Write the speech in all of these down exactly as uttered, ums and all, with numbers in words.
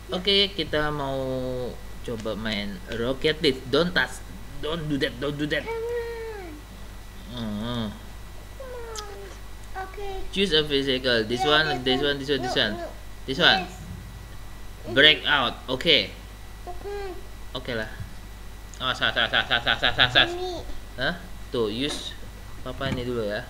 Oke, kita mau coba main Rocket League. Don't touch, don't do that, don't do that. Come on. Uh, Come on. Okay. choose a physical. This Yeah, one, this one, this one, this No, one, no. this one. Yes. Break out. Oke, Okay. oke lah. Oh, sah, sah, sah, sah, sah, sah, sah, sah. Ini. Hah? Tuh, use papa ini dulu ya.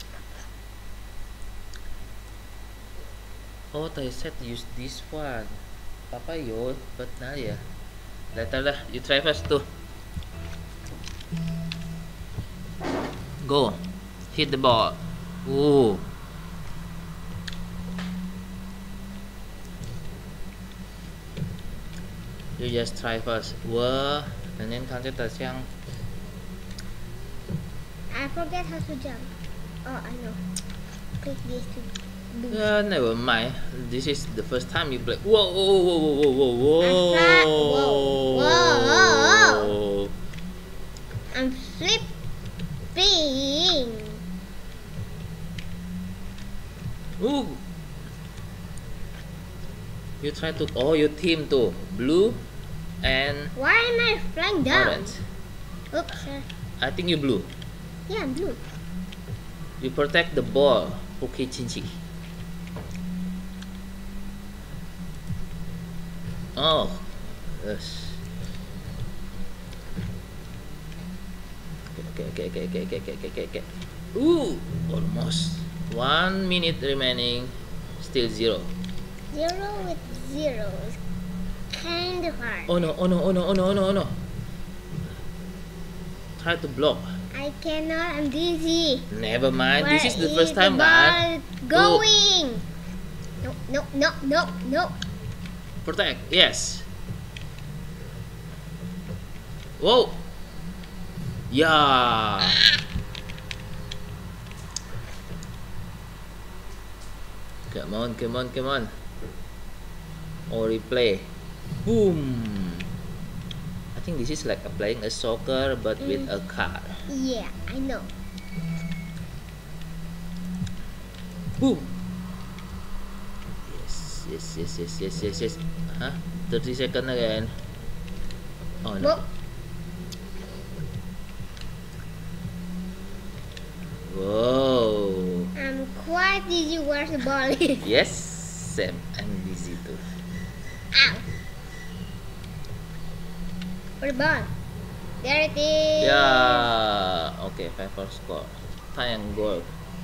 Oh, I said use this one. Papa yo, but nah ya. Later lah, you try first tuh. Go, hit the ball. Ooh. You just try first. Wah, and then kan kita yang I forget how to jump. Oh, I know. Click this to boost. Uh, never mind. This is the first time you play. Whoa, whoa, whoa, whoa, whoa, whoa, whoa. Whoa, whoa. I'm flipping. Ooh. You try to. Oh, your team too. Blue and Why am I flying down? orange. Oops. uh, I think you blue. Yeah, I'm blue. You protect the ball. Okay, Chinchi. Oh, yes. Okay, okay, okay, okay, okay, okay, okay, okay, okay. Ooh, almost. One minute remaining. Still zero. Zero with zero is kind of hard. Oh no, oh no, oh no, oh no, oh no, oh no. Try to block. I cannot. I'm dizzy. Never mind. Where This is the is first time, the kan? ball going? No, no, no, no, no. Protect. Yes. Whoa. Yeah. Come on, come on, come on. Or replay. Boom. I think this is like a playing a soccer but with a car. Yeah, I know. Boom. Yes, yes, yes, yes, yes, yes, yes. Huh? thirty second again. Oh no. Whoa. Whoa. I'm quite dizzy where the ball is. Yes, Sam. I'm busy too. Ow. Where the ball? There it is. Yeah. Okay, five for score. Triangle.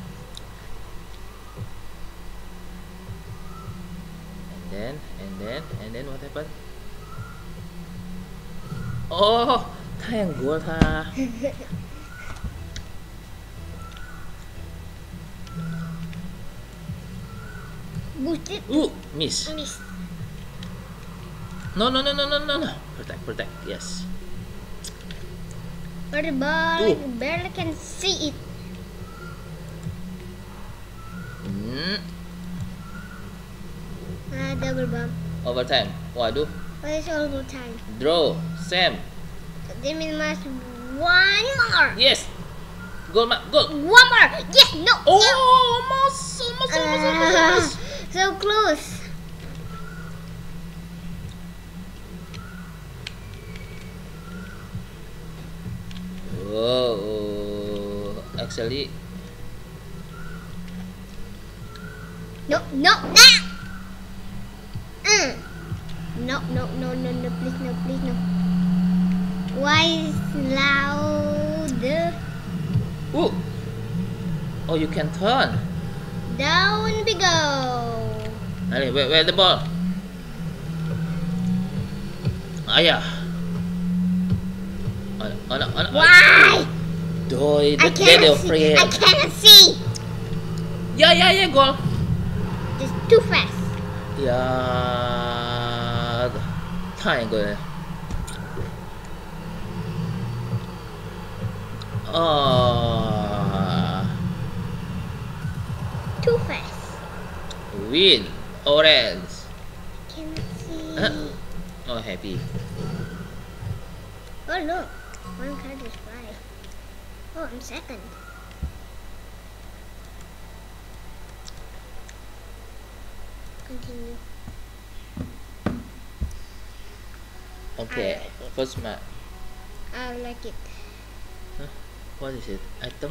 And then, and then, and then what happened? Oh, triangle ha. Boost it. Ooh, miss. Miss. No, no, no, no, no, no, no. Protect, protect. Yes. Where the ball? Ooh. You barely can see it. Hmm. Ah, double bump. Overtime. Waduh. What is all time? Draw. Sam. That means must one more. Yes. Goal, ma. Goal. One more. Yes. No. Oh, no. almost, almost, almost, almost, Ah, almost. so close. Whoa. Actually, No, no, no. Mm. No, no, no, no, no, please, no, please, no. Why is loud? ooh. Oh, you can turn. Down we go. Allez, where, where the ball? Ah, yeah. Oh, no, oh, no, oh, no. Why? Doi, I the dead cannot of see. I cannot see. Yeah, yeah, yeah, goal. Just too fast. Yeah. Triangle. Oh. Too fast. Win. Orange. Cannot see. Huh? Oh, happy. Oh look, one card is fly. Oh, I'm second. Continue. Okay, I like it. first match. I like it. What is it? Item?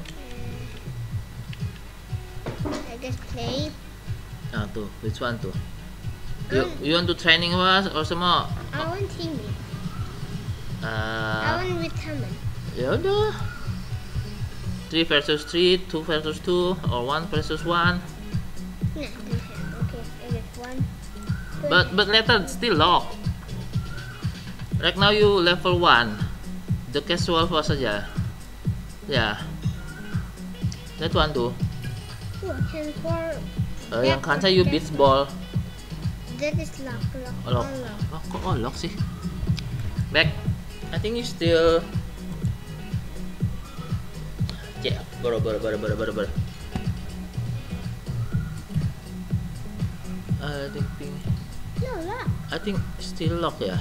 I just play. Ah, tuh. Which one tuh? Um, You, you want to training was or semua? I want teaming. I Ah, want with Haman. ya udah. Three versus three, two versus two, or one versus one. Nah, don't have. Okay, I get one. Don't But have. but later still lock. Right now you level one. The casual was saja. Ya. That one tuh. Oh, I can for Eh, yang kansa you beach ball. that is lock, lock, Oh, lock. all lock. Oh, kok oh, lock sih? Back. I think you still. Yeah, baru baru baru baru baru baru. I think, think No, lock. I think still lock ya.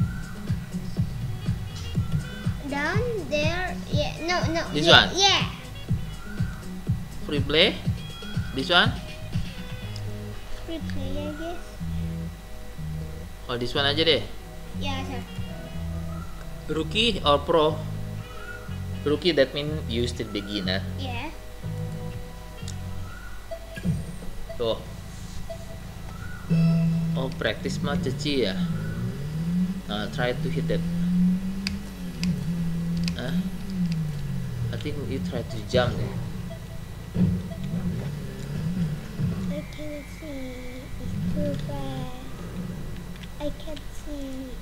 Down there. Yeah, no, no. This yeah, one? Yeah. Free play. This one? Free play, I guess. Oh, this one aja deh. Yeah, sir. Rookie or pro? Rookie that mean you still beginner. Yeah. Tuh. Oh, practice mah ceci ya. Nah, try to hit that. Huh? I think you try to jump deh. I can't see. It's too fast. I can't see.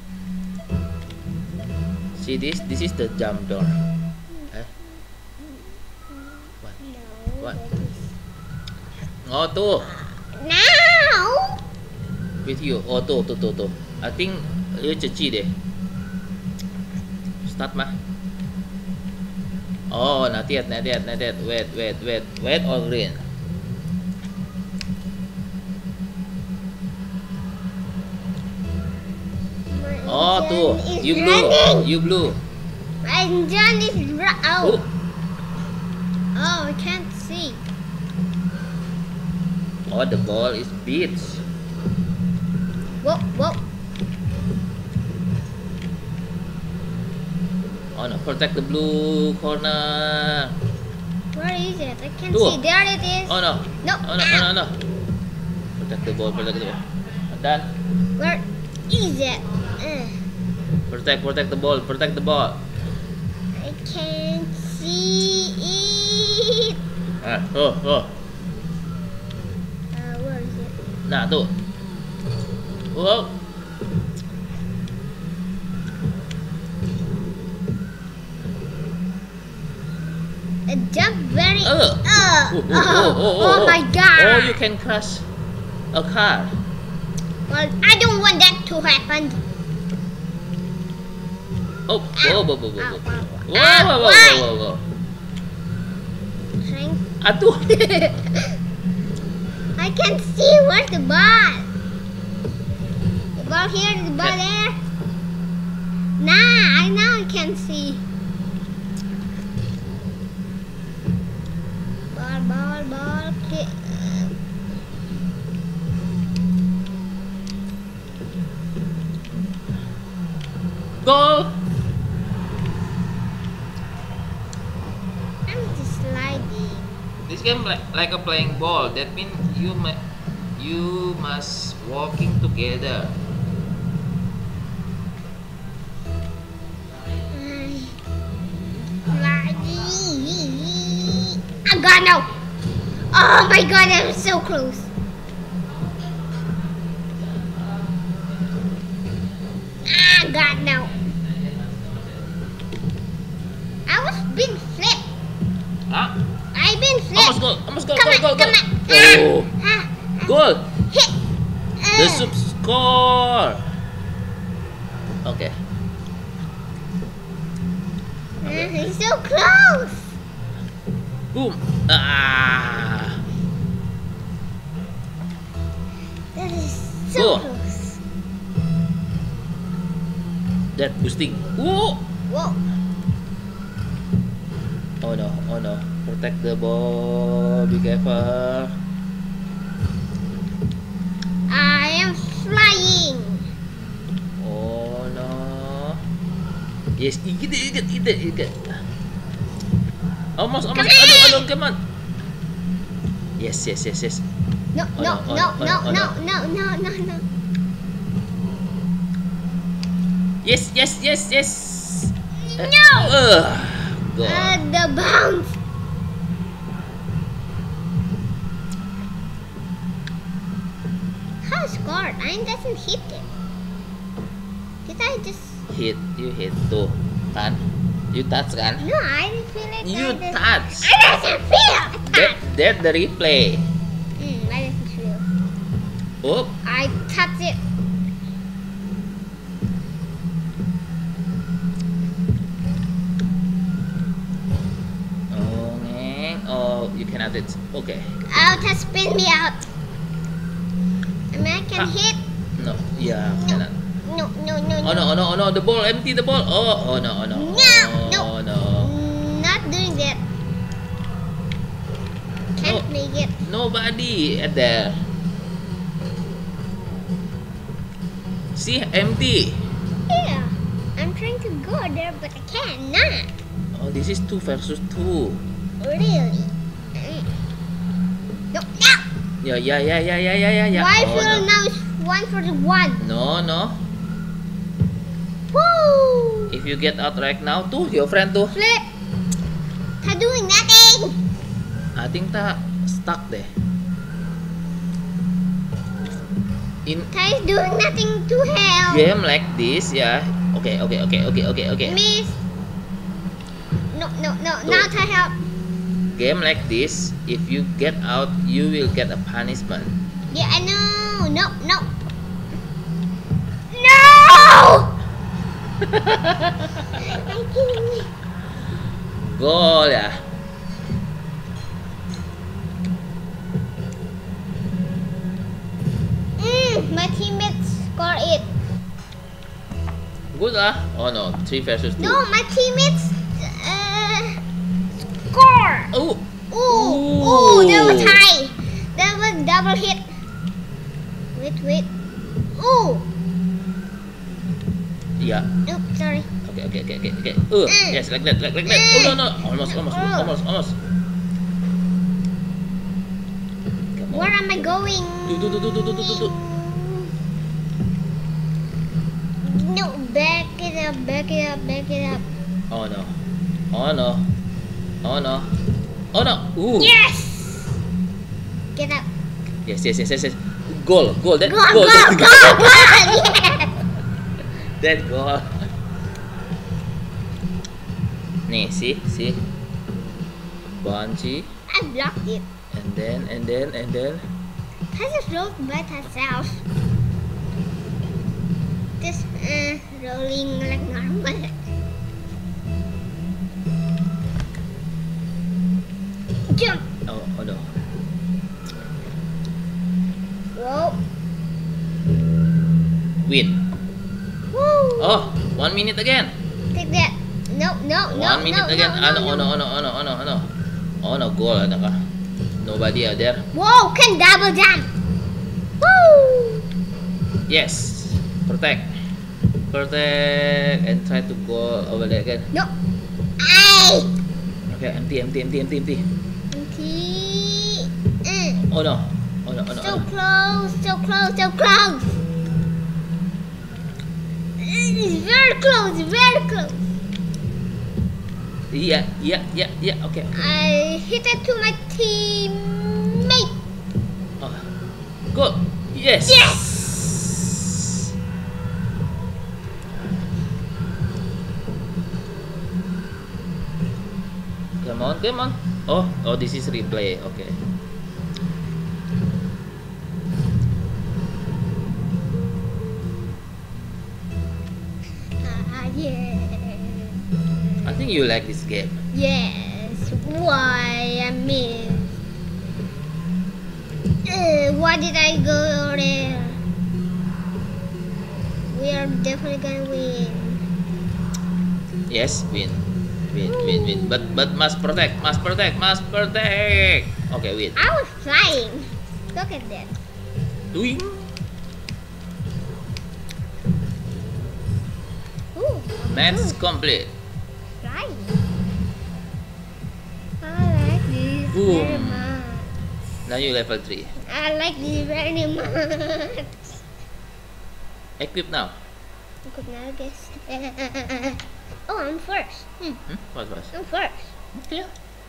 See this? This is the jump door. Eh? What? No. What? that is- Oh tuh, Now. with you. Oh tuh tuh tuh tuh. I think you ceci deh. Start mah. Oh, not yet, not yet, not yet. Wait, wait, wait, wait or green. My Oh engine tuh, is you blue, running. you blue. My engine is ru- oh. Oh, Oh, I can't see. oh the ball is beach. Whoa, whoa. Oh no, protect the blue corner. Where is it? I can't Tuh. see. There it is. Oh no, No. oh no, oh no, no. Protect the ball, protect the ball. Done. Where is it? Uh, Protect, protect the ball, protect the ball. I can't see it. Ah, oh, oh. Uh, where is it? Nah tuh. Wow. It jumped very. Uh. Uh, Oh, oh, oh, oh, oh, oh my god. Oh, you can crash a car. Well, I don't want that to happen. Oh, whoa, whoa, whoa, whoa, Ow, whoa. ow, Whoa, ow. whoa, whoa, Why? whoa, whoa, whoa. Shrink. Atuh. I can't see where's the ball. The ball here, the ball Yeah. there. Nah, I now I can see. Ball, ball, ball. ki- Goal. I'm just sliding. This game like like a playing ball. That means you ma you must walking together. Sliding. I got no. Oh my god, I'm so close. I got no. I was being flipped. Ah, I've been flipped. almost goal, almost goal, Come goal, on, goal, come goal. on. Oh, Ah, ah, goal. hit. The Uh, sub score. Okay. uh, he's so close. Boom. Ah. That is so Go. close. That boosting. Whoa. Whoa. Oh no, oh no. Protect the ball. Be careful. I am flying. Oh no. Yes, eat it, eat it, eat it, eat it. Almost, almost. Aduh, aduh, come on. Yes, yes, yes, yes. No, Oh, no, no, no, oh, no, oh, no, no. no, no, no, no. Yes, yes, yes, yes. No. Uh, God. Uh, the bounce. How scored? I doesn't hit it. Did I just? Hit, you hit tuh, kan? You touch kan? No, I didn't feel it. You I just- touch. I doesn't feel it. That, that the replay. Mm, I doesn't feel. Oop. I touch it. Oh, ngeng. Oh, you cannot it. Okay. Oh, that spin me out. I mean, I can Ah. hit. No, yeah, cannot. No, no, no, Oh no, oh no, oh no, the ball, empty the ball. Oh, oh no, oh no. No, no. Oh no. Mm, Not doing that. Can't No. make it. Nobody at there. See, empty. Yeah, I'm trying to go there, but I cannot. Oh, this is two versus two. Really? Mm. No, no. Yeah, yeah, yeah, yeah, yeah, yeah, yeah, yeah. Why Oh, feel no. now is one for the one? No, no. Woo! If you get out right now, tuh, your friend tuh. Flip. They're doing nothing. I think ta stuck deh. In They're doing nothing to help. game like this, ya. Okay, okay, okay, okay, okay, okay. Miss. No, no, no. Tuh. Now to help. Game like this, if you get out, you will get a punishment. Yeah, I know. No, no. No! I can't. Goal ya. Mm, my teammates score it. Good lah. Oh no, three versus two. No, my teammates uh, score. Oh, Ooh, Ooh. ooh, that was high. That was double hit. Wait, wait. Ooh. yeah. Oops, sorry. Okay, okay, okay, okay, okay. Uh, Mm. yes, like that, like, like that. Oh no, no, almost, almost, Oh. almost, almost. Come Where on. am I going? Do, do, do, do, do, do, do, do. No, back it up, back it up, back it up. Oh no. Oh no. Oh no. Oh no. Ooh. Yes! Get up. Yes, yes, yes, yes, yes. Goal, goal, that Go, goal. go, that go, go! Yes! That goal. Nih, see, see. Bunchy, I blocked it. and then, and then, and then. I just rolled by herself. Just uh, rolling like normal. Jump! Oh, oh no. Whoa! Win. Woo! Oh, one minute again. Take that. No, no, no, One minute no, again. no, Ano, no, ano, no. ano, ano, ano, ano. Oh no, goal ada ka. Nobody out there. Whoa! Can double jump. Woo! Yes. Protect. Protect and try to go over there again. No. Ay! Okay, empty, empty, empty, empty, empty. Okay. Mm. Oh no. Oh no, oh no, So oh no. close, so close, so close. It's very close, very close. Iya, iya, iya, iya. Oke. I hit it to my teammate. Oh. Goal. Yes. Yes! Come on, come on. Oh, oh, this is replay. Okay. Ah, yeah. I think you like this game. Yes. Why I missed? Uh, why did I go there? We are definitely gonna win. Yes, win. Win, win, win. But but must protect, must protect, must protect. Okay, win. I was flying. Look at that. Doing. Ooh. Match complete. Right. I like this Boom. very much. Now you level three. I like this very much. Equip now. Good now, guess. Oh, I'm first. Hmm. Hmm? What was? I'm first. Okay.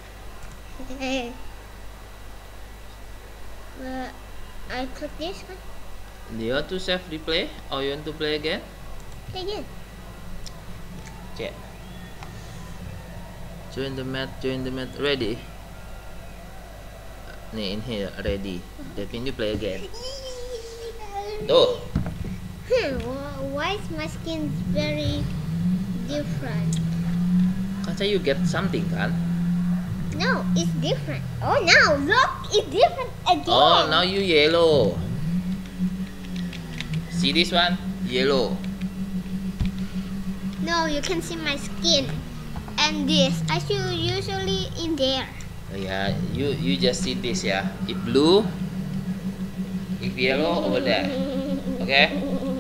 Uh, I click this one. Do you want to save replay or you want to play again? Play again. Check. Join the match. Join the match. Ready? Nih, in here ready. That means you play again. Tuh. Hmm, wh- why is my skin very different? Kan saya you get something kan? No, it's different. Oh, now look, it's different again. Oh, now you yellow. See this one? Yellow. No, you can see my skin. And this, I should usually in there. Oh, yeah, you you just see this ya. If blue, if yellow over there. Okay?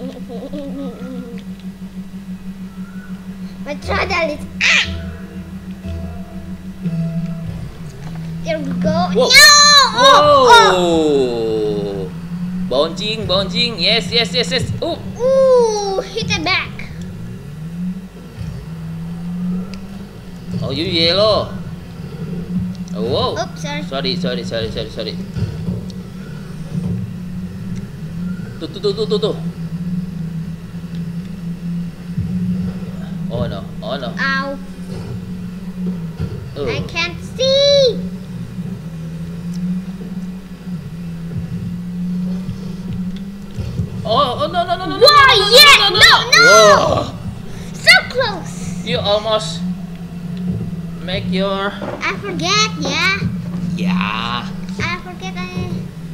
My throttle is ah. There we go. Whoa. No! Whoa! Oh, oh. Bouncing, bouncing. Yes, yes, yes, yes. Oh. Ooh, hit it back. Oh, you yellow. Oh, whoa. Oops, sorry. Sorry, sorry, sorry, sorry, sorry. Tuh, tuh, tuh, tuh, tuh, tuh. Oh no, oh no. Ow. Oh. I can't see. Oh, oh no, no, no, no, no, Whoa, no, no, yeah, no, no, no, no. Whoa. So close. You almost make your I forget, yeah. yeah. I forget I...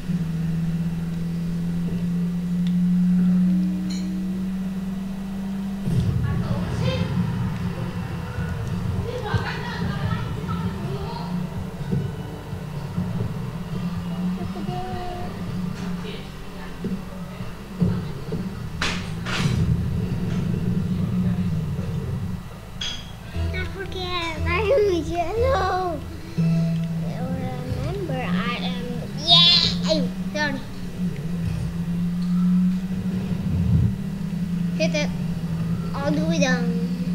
I forget. I am yellow. I remember I am... Yeah! Ay, sorry. Hit it all the way down.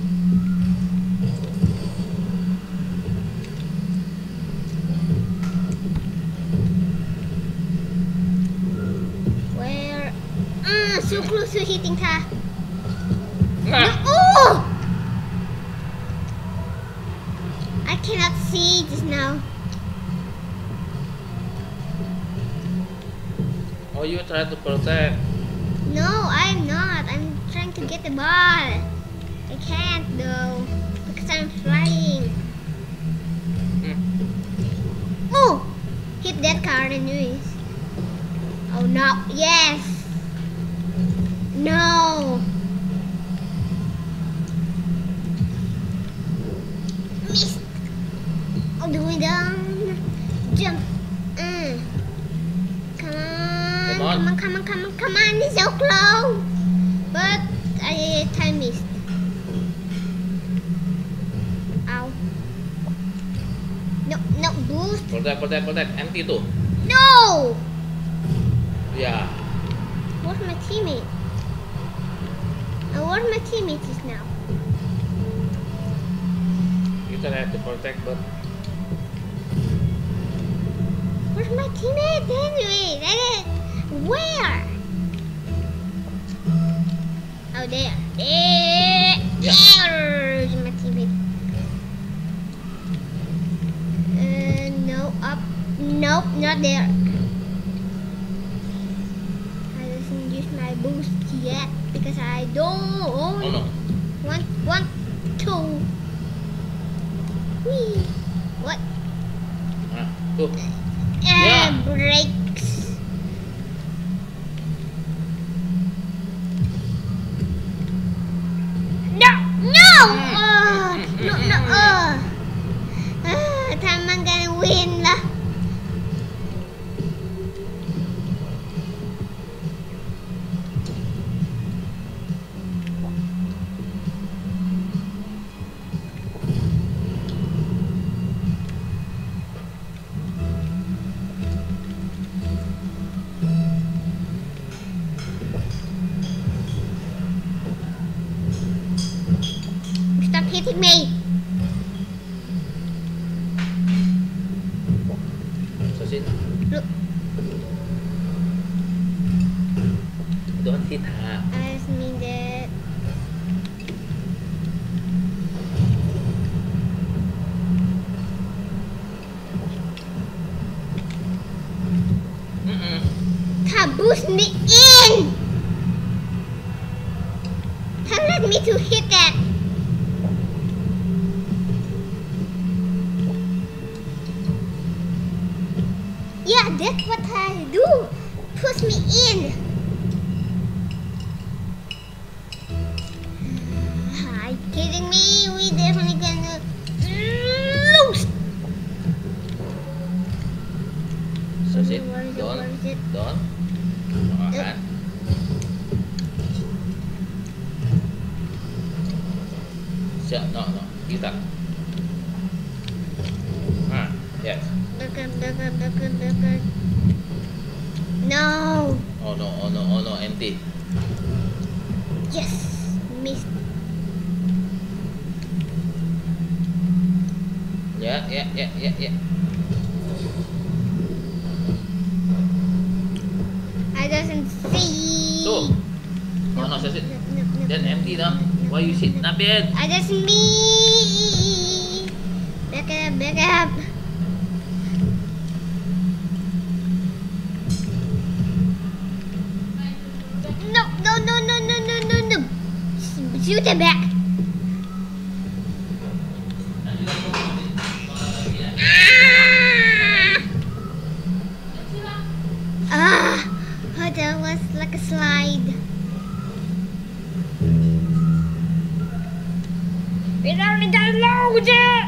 Where? Ah, so close to hitting her. No. Nah. Oh! I cannot see just now. Oh, you try to protect. No, I'm not. I'm trying to get the ball. I can't though because I'm flying. Hmm. Oh! Hit that car anyways. Oh no! Yes! No! Missed! All the way down. Jump! Mm. Come on! Come on. Come on! Come on! Come on! Come on! It's so close! But I time missed. Ow! No! No! Boost! Protect, protect, protect. Empty tuh. No! Yeah. Where's my teammate? Uh, where my teammate is now? You try to protect, but Where's my teammate anyway? That is- Where? Oh, there. There. Yeah. There's my teammate. Uh, no, up. Nope, not there. I doesn't use my boost yet because I don't oh no. want, want to. Whee. What? Ah, tuh. Uh, Yeah. Brakes. No, no, uh, no, no, uh, uh, time I'm gonna win lah. Stop hitting me. Succeed. Look. Don't hit her. I just mean that. Mm-mm. Boost me in. Don't let me to hit that. Yeah, that's what I do. Push me in. Are you kidding me? We definitely gonna lose. Succeed. Where is it? Don't. Where is it? Don't. Alright. Yeah, no, no. Kita. Ah, yes. Back up, back up, back up, back up. No. Oh no, oh no, oh no, empty. Yes, missed. Yeah, yeah, yeah, yeah, yeah. I doesn't see. So. Oh no, that's it. No, no, no, Then no, empty no, now. no, no, Why you no, sit no. na bed? I just me. Back up, back up. No, no, no, no, no, no, no, no. Shoot it back. Ah! Ah! Oh, that was like a slide. We don't got loads yet.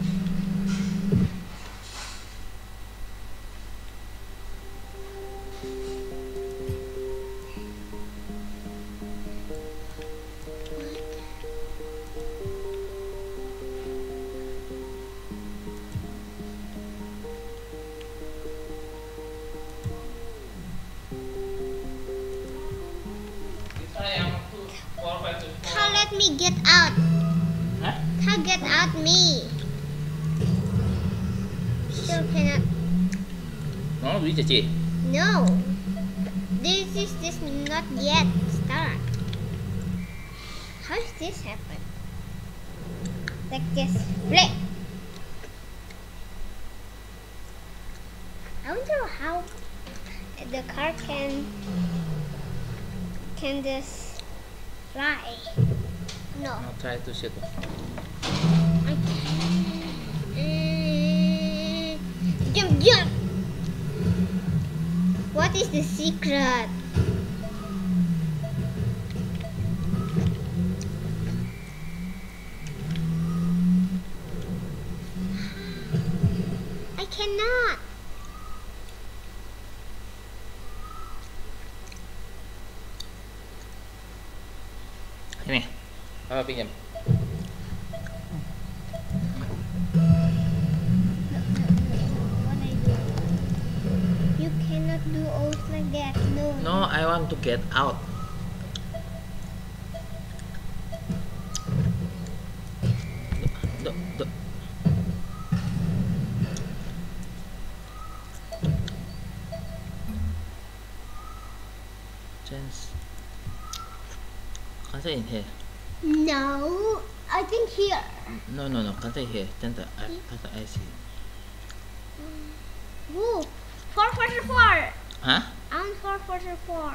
How let me get out? Hah? How get out me? Still cannot. No, bisa Ci. No. This is this not yet start. How does this happen? Like this. Flip. I wonder how the car can can just fly. No. I'll try to shoot. I can't. Mm, jump, jump. What is the secret? I cannot. Ini. Apa pinjam? What I do? You cannot do oath like that. No. No, I want to get out. Duh, duh. Chance. Can't I in here? No. I think here. No, no, no. Can't I here? Can't I? I can't I see? Woo. Four forty four. Hah? I'm four forty four.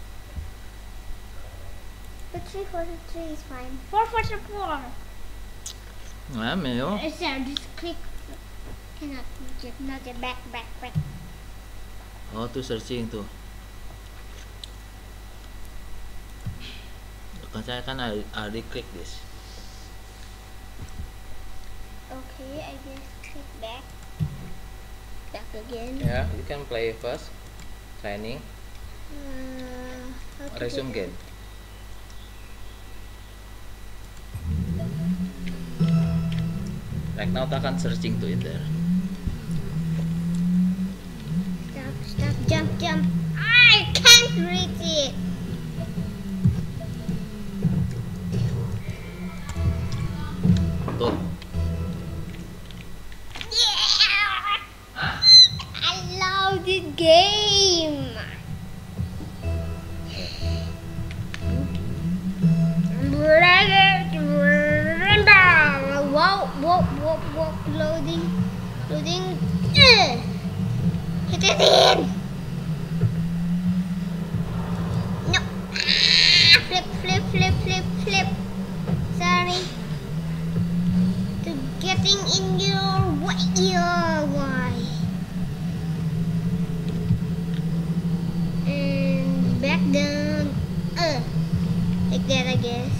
But three forty three is fine. Four forty four. Ah, meyo. Is there? Just click. Cannot. Just not the back, back, back. Oh, tuh searching tuh. Kan saya kan already already click this. Okay, I just click back. Back again. Yeah, you can play first. Training. Uh, how to Resume do game. Right now, kita akan searching to it there. Stop, stop, jump, jump. I can't reach it. getting in your way. Uh, why? And back down. Uh, like that, I guess.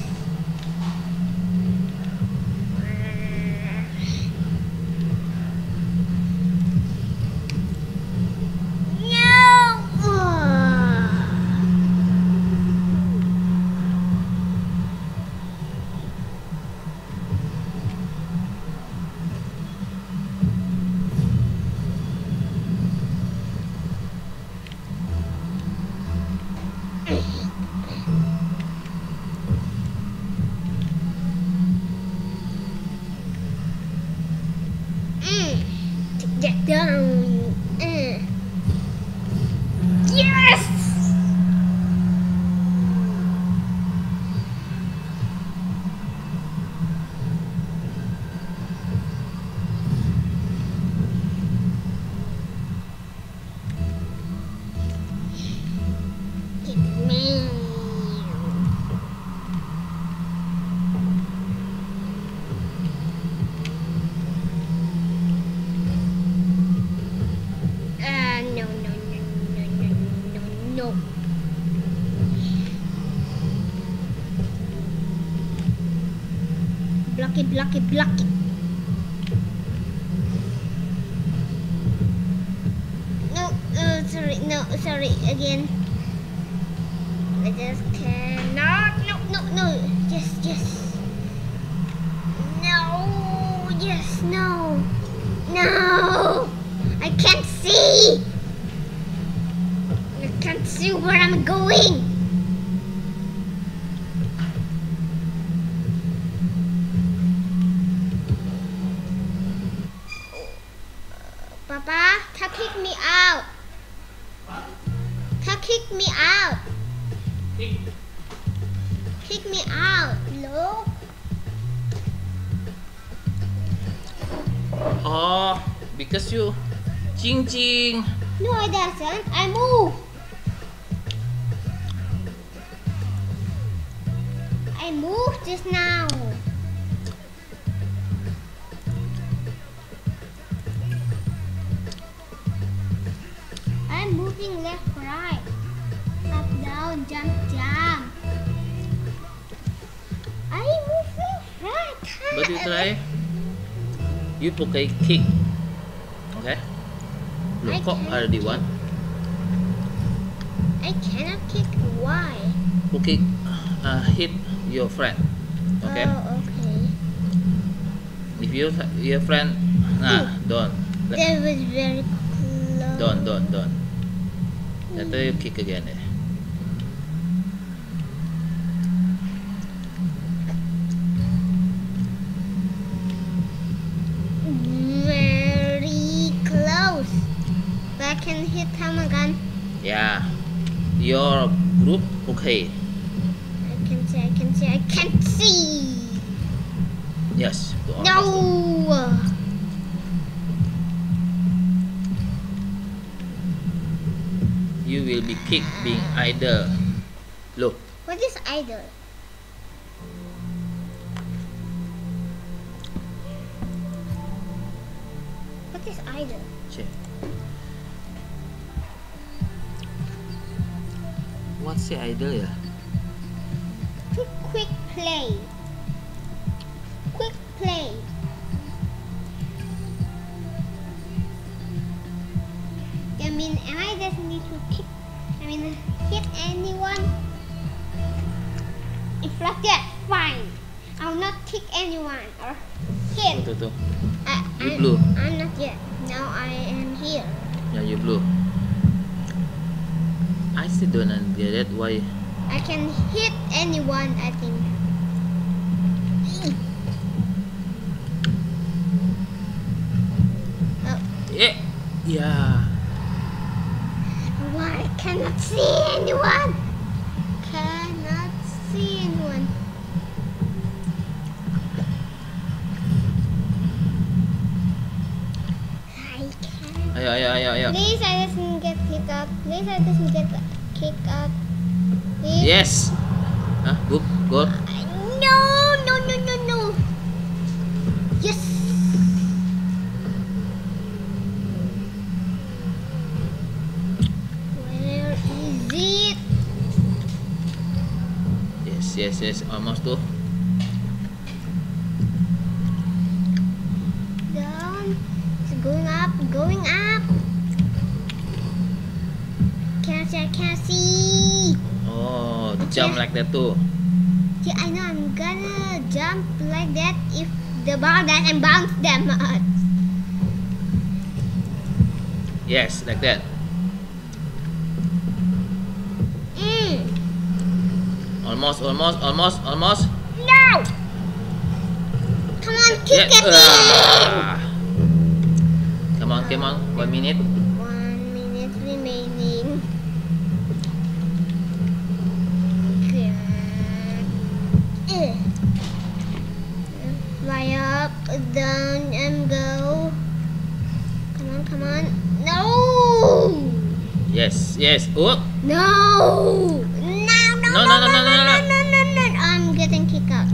Get down. Uh. Yes! Get me. Block it, block it, block it. No, uh, sorry, no, sorry, again. I just cannot. No, no, no. Yes, yes. No, yes, no. No. I can't see. I can't see where I'm going. Papa,他 kick me out. 他 kick me out. Kick me out. Look. Oh, because you ching ching. No, it doesn't. I move. I moved just now. I'm moving left, right, up, down, jump, jump. I move left, right. But you try. You put a kick. Okay. Look up R D one. I cannot kick. Why? Put kick. Uh, hit your friend. Okay. Oh, okay. If you your friend, nah, don't. That was very close. Don't, don't, don't. Later you kick again. Eh. Very close. But I can hit him again. Yeah. Your group okay. I can see, I can see, I can't see. Yes. Go on. No. You will be kicked being idle. Look. What is idle? What is idle? Check. What's the idle ya? Quick, quick play. Quick play. I mean, I just need to kick. I mean, hit anyone. If like that, fine. I'll not kick anyone or hit. Tuh, tuh. I, You I'm, blue. I'm not yet. Now I am here. Yeah, you blue. I still don't get it. Why? I can hit anyone, I think. Oh, Yeah. Yeah. why I cannot see anyone? Cannot see anyone. I can't. Ayo, ayo, ayo, ayo. Please, I doesn't get kicked out. Please, I doesn't get kicked out. Please. Yes. Ah, good, good. No, no, no, no, no. Yes. yes, yes. Almost too. Down. It's going up, going up. Can't see, I can't see. Oh, Okay. jump like that too. Yeah, I know I'm gonna jump like that if the ball doesn't bounce that much. Yes, like that. Mm. Almost, almost, almost, almost. No! Come on, kick Yeah. it in! Ah. Come on, come on. One minute. One minute remaining. Okay. Uh. Fly up, down, and go. Come on, come on. No! Yes, yes. Oh. No! No, no, No, no, no, no, no, no, no. no, no, no. I'm getting kicked out.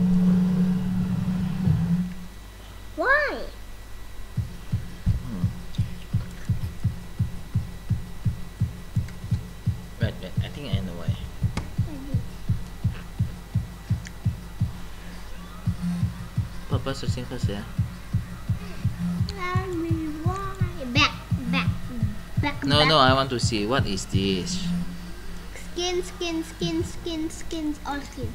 Why? Hmm. Wait, wait. I think I know why. Papa searching first, yeah. Tell me why. Back, back, back. No, back. no. I want to see what is this. Skin, skin, skin, skin, skins, all skins.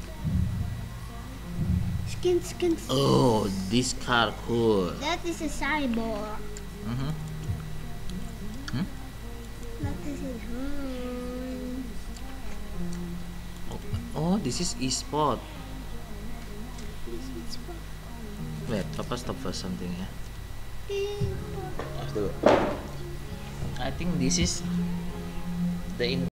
Skin, skin, skin. Oh, this car cool. That is a cyborg. Mm-hmm. That is a hmm. Oh, oh, this is e-sport. This is what- Wait, Papa stop for something, yeah. People. I think this is the in